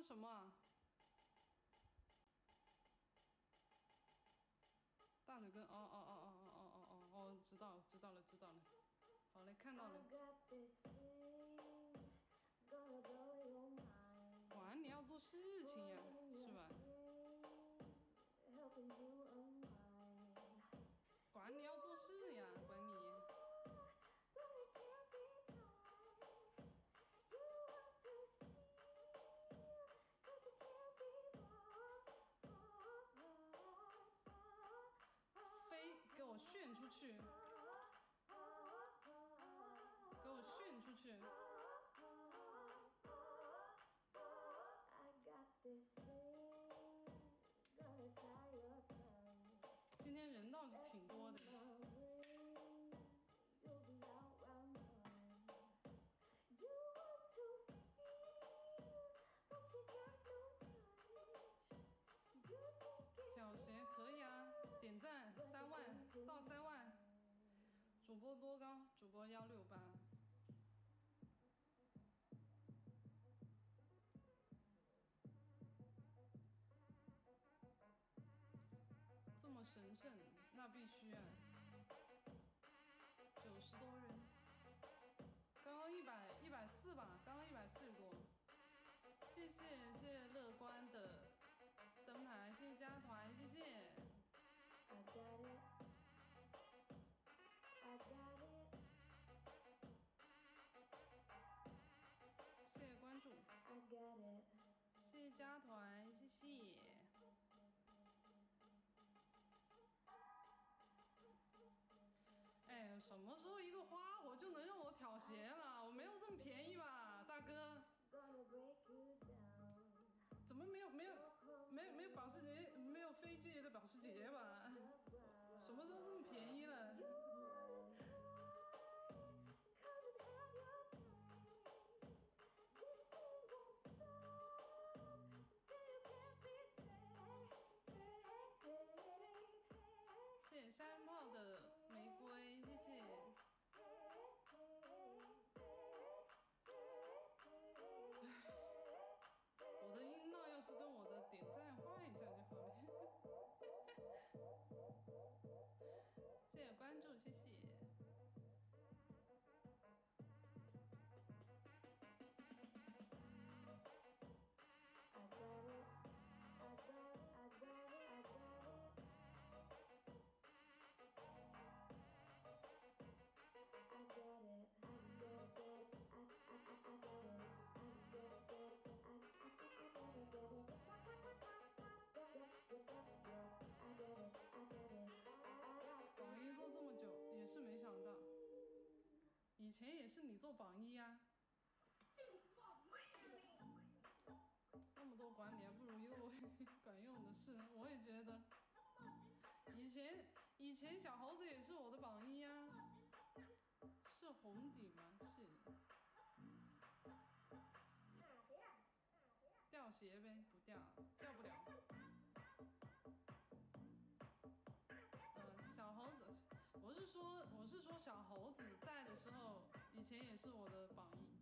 什么啊？大腿根，哦，知道了。好嘞，看到了。管你要做事情呀，是吧？管你要做事呀，管你。飞，给我炫出去！给我炫出去！今天人倒是挺多的。挑鞋可以啊，点赞3万到3万。主播多高？主播168。这么神圣，那必须啊！90多人，刚刚140吧，刚刚140多。谢谢乐观的灯牌，谢谢加团，谢谢。谢谢关注，谢谢加团，谢谢。哎，什么时候一个花火就能让我挑鞋了？我没有这么便宜吧，大哥？怎么没有保时捷，没有飞机的保时捷吧？什么时候这么便宜了？谢谢山炮的玫瑰，谢谢。我的音浪要是跟我的点赞换一下就好了。谢谢关注，谢谢。榜一做这么久也是没想到，以前也是你做榜一呀。那么多管理还不如一个管用的事，我也觉得。以前小猴子也是我的榜一呀。是红底吗？是。掉鞋呗，不掉，掉不了。小猴子，我是说小猴子在的时候，以前也是我的榜一。